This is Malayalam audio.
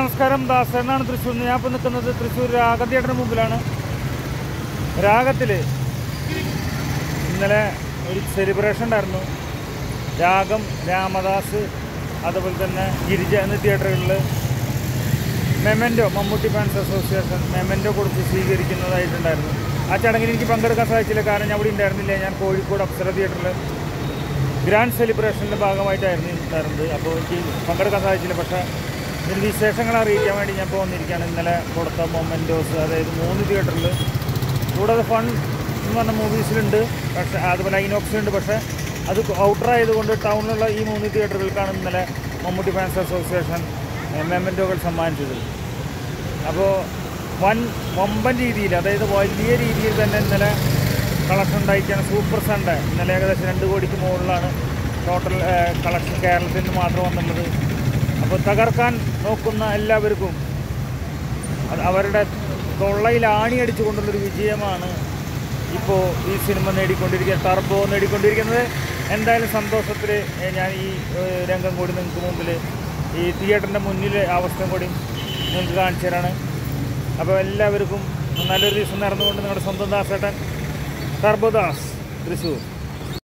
നമസ്കാരം. ദാസനാണ് തൃശ്ശൂർ. ഞാൻ ഇപ്പോൾ നിൽക്കുന്നത് തൃശ്ശൂർ രാഗ തിയേറ്ററിന് മുമ്പിലാണ്. രാഗത്തിൽ ഇന്നലെ ഒരു സെലിബ്രേഷൻ ഉണ്ടായിരുന്നു. രാഗം, രാമദാസ്, അതുപോലെ തന്നെ ഗിരിജ എന്നീ തിയേറ്ററുകളിൽ memento, Mammootty fans association memento കൊടുത്ത് സ്വീകരിക്കുന്നതായിട്ടുണ്ടായിരുന്നു. ആ ചടങ്ങിൽ എനിക്ക് പങ്കെടുക്കാൻ സാധിച്ചില്ല, കാരണം ഞാൻ അവിടെ ഉണ്ടായിരുന്നില്ല. ഞാൻ കോഴിക്കോട് അപ്സര തിയേറ്ററിൽ ഗ്രാൻഡ് സെലിബ്രേഷൻ്റെ ഭാഗമായിട്ടായിരുന്നു ഉണ്ടായിരുന്നത്. അപ്പോൾ എനിക്ക് പങ്കെടുക്കാൻ സാധിച്ചില്ല. പക്ഷേ ഇതിന് വിശേഷങ്ങൾ അറിയിക്കാൻ വേണ്ടി ഞാൻ ഇപ്പോൾ വന്നിരിക്കുകയാണ്. ഇന്നലെ കൊടുത്ത മൊമെൻറ്റോസ്, അതായത് 3 തിയേറ്ററിൽ, കൂടാതെ ഫൺ എന്ന് പറഞ്ഞ മൂവീസിലുണ്ട്, പക്ഷേ അതുപോലെ ഐനോക്സിലുണ്ട്. പക്ഷേ അത് ഔട്ടറായതുകൊണ്ട് ടൗണിലുള്ള ഈ 3 തിയേറ്ററുകൾക്കാണ് ഇന്നലെ മമ്മൂട്ടി ഫാൻസ് അസോസിയേഷൻ മെമൻറ്റോകൾ സമ്മാനിച്ചത്. അപ്പോൾ വമ്പൻ രീതിയിൽ, അതായത് വലിയ രീതിയിൽ തന്നെ ഇന്നലെ കളക്ഷൻ ഉണ്ടായിരിക്കുകയാണ്. സൂപ്പർ സൺഡേ ഇന്നലെ ഏകദേശം 2 കോടിക്ക് മുകളിലാണ് ടോട്ടൽ കളക്ഷൻ കേരളത്തിൽ നിന്ന് മാത്രം വന്നുള്ളത്. അപ്പോൾ തകർക്കാൻ നോക്കുന്ന എല്ലാവർക്കും അവരുടെ തൊള്ളയിൽ ആണിയടിച്ചു കൊണ്ടുള്ളൊരു വിജയമാണ് ഇപ്പോൾ ഈ സിനിമ ടർബോ നേടിക്കൊണ്ടിരിക്കുന്നത്. എന്തായാലും സന്തോഷത്തിൽ ഞാൻ ഈ രംഗം കൂടി നിങ്ങൾക്ക് മുമ്പിൽ, ഈ തിയേറ്ററിൻ്റെ മുന്നിലെ അവസ്ഥ കൂടി നിങ്ങൾക്ക് കാണിച്ചു തരാണ്. അപ്പോൾ എല്ലാവർക്കും നല്ലൊരു ദിവസം നടന്നുകൊണ്ട് നിങ്ങളുടെ സ്വന്തം ദാസേട്ടൻ ടർബോ ദാസ്, തൃശ്ശൂർ.